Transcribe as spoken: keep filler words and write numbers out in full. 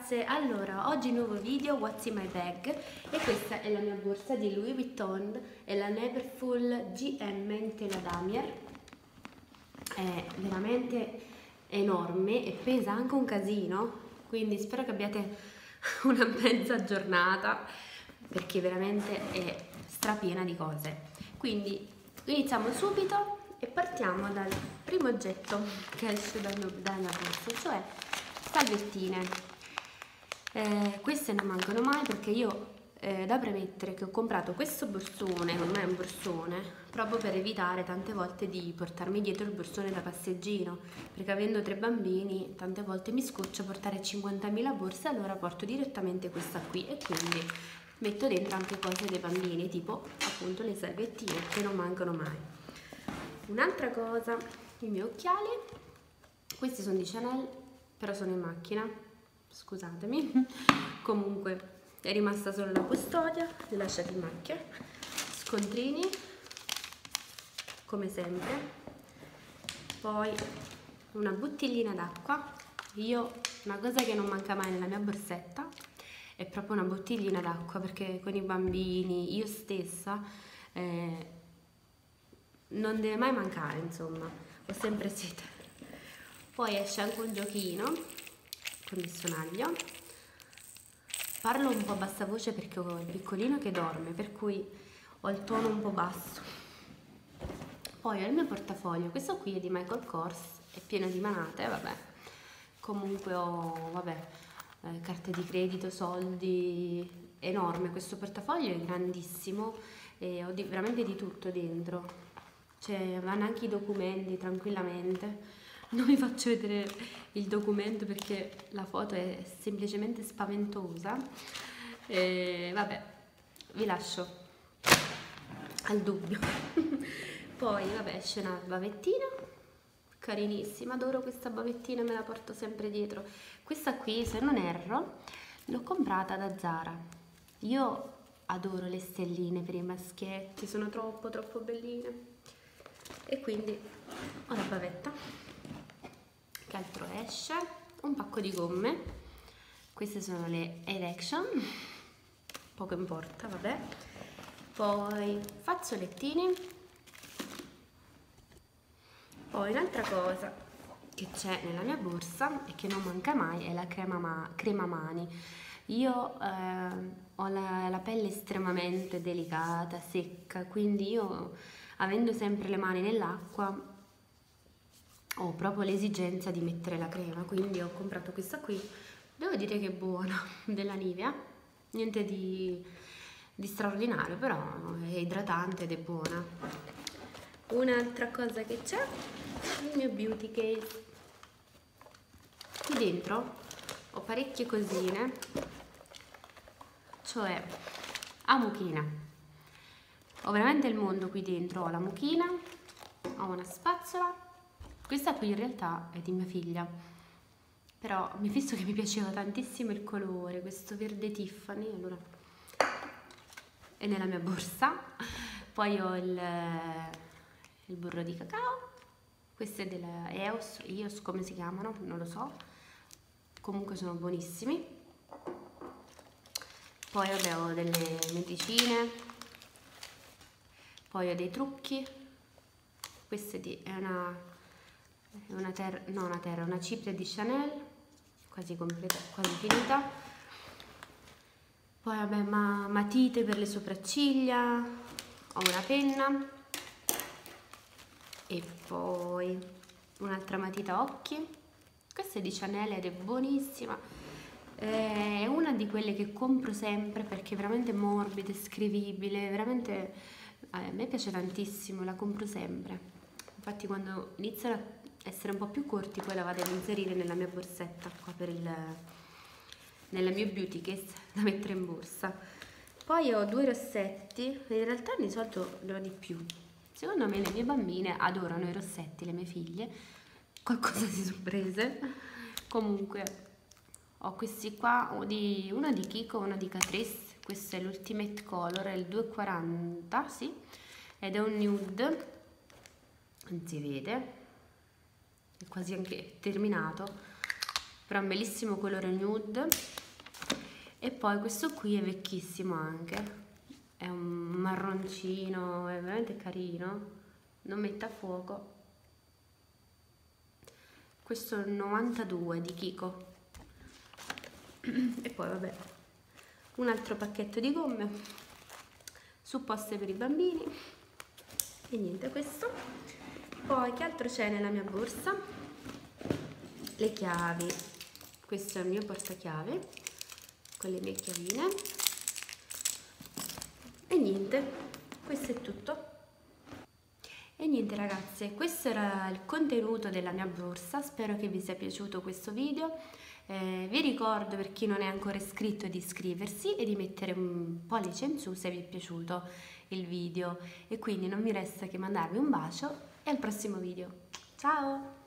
ragazze, allora oggi nuovo video What's in my bag e questa è la mia borsa di Louis Vuitton, è la Neverfull G M in tela damier, è veramente enorme e pesa anche un casino, quindi spero che abbiate una mezza giornata perché veramente è strapiena di cose. Quindi iniziamo subito e partiamo dal primo oggetto che esce dal mio, dalla mia borsa, cioè salviettine. Eh, queste non mancano mai perché io eh, da premettere che ho comprato questo borsone, ormai è un borsone, proprio per evitare tante volte di portarmi dietro il borsone da passeggino, perché avendo tre bambini tante volte mi scoccia portare cinquantamila borse, allora porto direttamente questa qui e quindi metto dentro anche cose dei bambini, tipo appunto le salviettine che non mancano mai. Un'altra cosa, i miei occhiali, questi sono di Chanel, però sono in macchina, scusatemi, comunque è rimasta solo la custodia, li ho lasciati in macchina, scontrini, come sempre, poi una bottiglina d'acqua. Io una cosa che non manca mai nella mia borsetta è proprio una bottiglina d'acqua, perché con i bambini, io stessa, eh, non deve mai mancare, insomma, ho sempre sete. Poi esce anche un giochino con il sonaglio. Parlo un po' a bassa voce perché ho il piccolino che dorme, per cui ho il tono un po' basso. Poi ho il mio portafoglio, questo qui è di Michael Kors, è pieno di manate, vabbè. Comunque ho, vabbè, eh, carte di credito, soldi, enorme. Questo portafoglio è grandissimo e ho di, veramente di tutto dentro. Cioè, vanno anche i documenti tranquillamente. Non vi faccio vedere il documento perché la foto è semplicemente spaventosa. E vabbè, vi lascio al dubbio. Poi vabbè, esce una bavettina carinissima, adoro questa bavettina, me la porto sempre dietro. Questa qui, se non erro, l'ho comprata da Zara. Io adoro le stelline per i maschietti, sono troppo troppo belline. E quindi ho la bavetta. Che altro esce? Un pacco di gomme, queste sono le Election, poco importa, vabbè. Poi fazzolettini. Poi un'altra cosa che c'è nella mia borsa e che non manca mai è la crema, ma crema mani. Io eh, ho la, la pelle estremamente delicata, secca, quindi io, avendo sempre le mani nell'acqua, ho proprio l'esigenza di mettere la crema, quindi ho comprato questa qui. Devo dire che è buona, della Nivea, niente di, di straordinario, però è idratante ed è buona. Un'altra cosa che c'è, il mio beauty case. Qui dentro ho parecchie cosine, cioè a mucchina. Ho veramente il mondo qui dentro, ho la mucchina, ho una spazzola. Questa qui in realtà è di mia figlia, però mi visto che mi piaceva tantissimo il colore, questo verde Tiffany, allora è nella mia borsa. Poi ho il, il burro di cacao, questo è della E O S, I O S come si chiamano, non lo so, comunque sono buonissimi. Poi vabbè, ho delle medicine, poi ho dei trucchi, questa è una... una terra, no una terra, una cipria di Chanel, quasi completa, quasi finita. Poi vabbè, ma, matite per le sopracciglia, ho una penna e poi un'altra matita occhi. Questa è di Chanel ed è buonissima, è una di quelle che compro sempre perché è veramente morbida, è scrivibile, veramente a me piace tantissimo, la compro sempre. Infatti quando iniziano a essere un po' più corti poi la vado ad inserire nella mia borsetta qua per il nella mia beauty case da mettere in borsa. Poi ho due rossetti, in realtà di solito ne ho di più, secondo me le mie bambine adorano i rossetti, le mie figlie, qualcosa si sorprese. Comunque ho questi qua, uno di, uno di Kiko, uno di Catrice, questo è l'Ultimate Color, è il due quaranta, sì, ed è un nude, non si vede, è quasi anche terminato, però è un bellissimo colore nude. E poi questo qui è vecchissimo anche, è un marroncino, è veramente carino, non mette a fuoco. Questo è il novantadue di Kiko. E poi vabbè, un altro pacchetto di gomme supposte per i bambini. E niente, questo. Poi che altro c'è nella mia borsa? Le chiavi. Questo è il mio portachiave con le mie chiavine. E niente, questo è tutto. E niente ragazze, questo era il contenuto della mia borsa, spero che vi sia piaciuto questo video. Eh, vi ricordo, per chi non è ancora iscritto, di iscriversi e di mettere un pollice in su se vi è piaciuto il video, e quindi non mi resta che mandarvi un bacio e al prossimo video. Ciao!